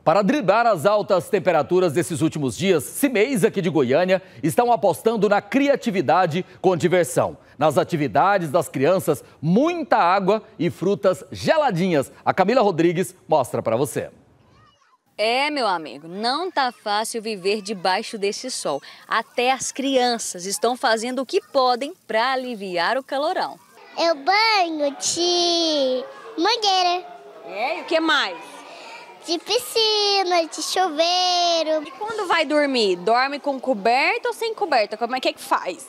Para driblar as altas temperaturas desses últimos dias, CIMEIs aqui de Goiânia estão apostando na criatividade com diversão. Nas atividades das crianças, muita água e frutas geladinhas. A Camila Rodrigues mostra para você. Meu amigo, não tá fácil viver debaixo desse sol. Até as crianças estão fazendo o que podem para aliviar o calorão. Eu banho de mangueira. E o que mais? De piscina, de chuveiro. E quando vai dormir? Dorme com coberta ou sem coberta? Como é que faz?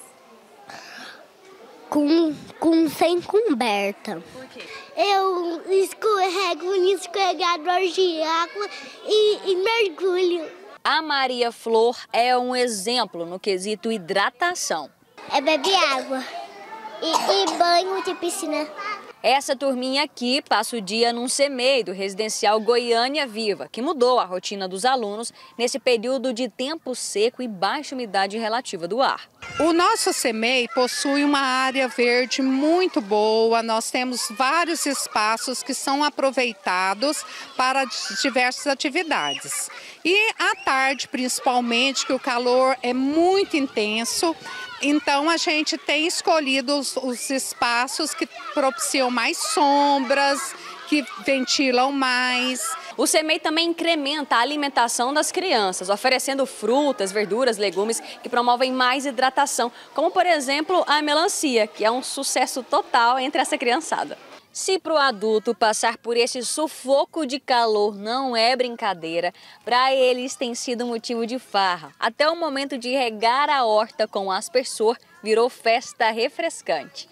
Sem coberta. Por quê? Eu escorrego no escorregador de água e mergulho. A Maria Flor é um exemplo no quesito hidratação. Bebe água e banho de piscina. Essa turminha aqui passa o dia num CMEI do residencial Goiânia Viva, que mudou a rotina dos alunos nesse período de tempo seco e baixa umidade relativa do ar. O nosso CMEI possui uma área verde muito boa, nós temos vários espaços que são aproveitados para diversas atividades. E à tarde, principalmente, que o calor é muito intenso, então a gente tem escolhido os espaços que propiciam mais sombras, que ventilam mais. O CMEI também incrementa a alimentação das crianças, oferecendo frutas, verduras, legumes que promovem mais hidratação, como por exemplo a melancia, que é um sucesso total entre essa criançada. Se para o adulto passar por esse sufoco de calor não é brincadeira, para eles tem sido motivo de farra. Até o momento de regar a horta com aspersor virou festa refrescante.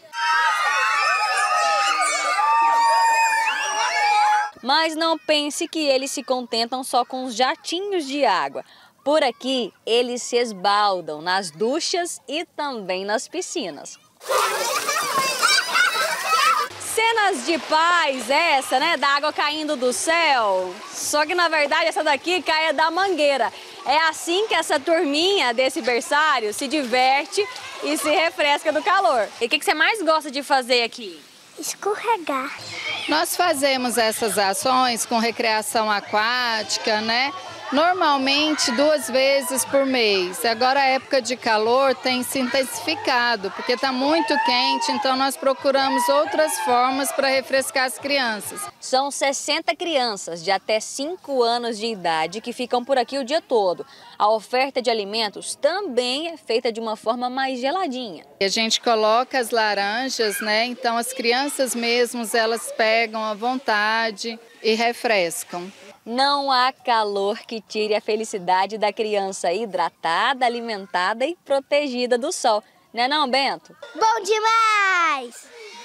Mas não pense que eles se contentam só com os jatinhos de água. Por aqui, eles se esbaldam nas duchas e também nas piscinas. Cenas de paz essa, né? Da água caindo do céu. Só que, na verdade, essa daqui cai da mangueira. É assim que essa turminha desse berçário se diverte e se refresca do calor. E o que você mais gosta de fazer aqui? Escorregar. Nós fazemos essas ações com recreação aquática, né? Normalmente 2 vezes por mês. Agora a época de calor tem se intensificado, porque está muito quente, então nós procuramos outras formas para refrescar as crianças. São 60 crianças de até 5 anos de idade que ficam por aqui o dia todo. A oferta de alimentos também é feita de uma forma mais geladinha. A gente coloca as laranjas, né? Então as crianças mesmas, elas pegam à vontade e refrescam. Não há calor que tire a felicidade da criança hidratada, alimentada e protegida do sol. Né não, Bento? Bom demais!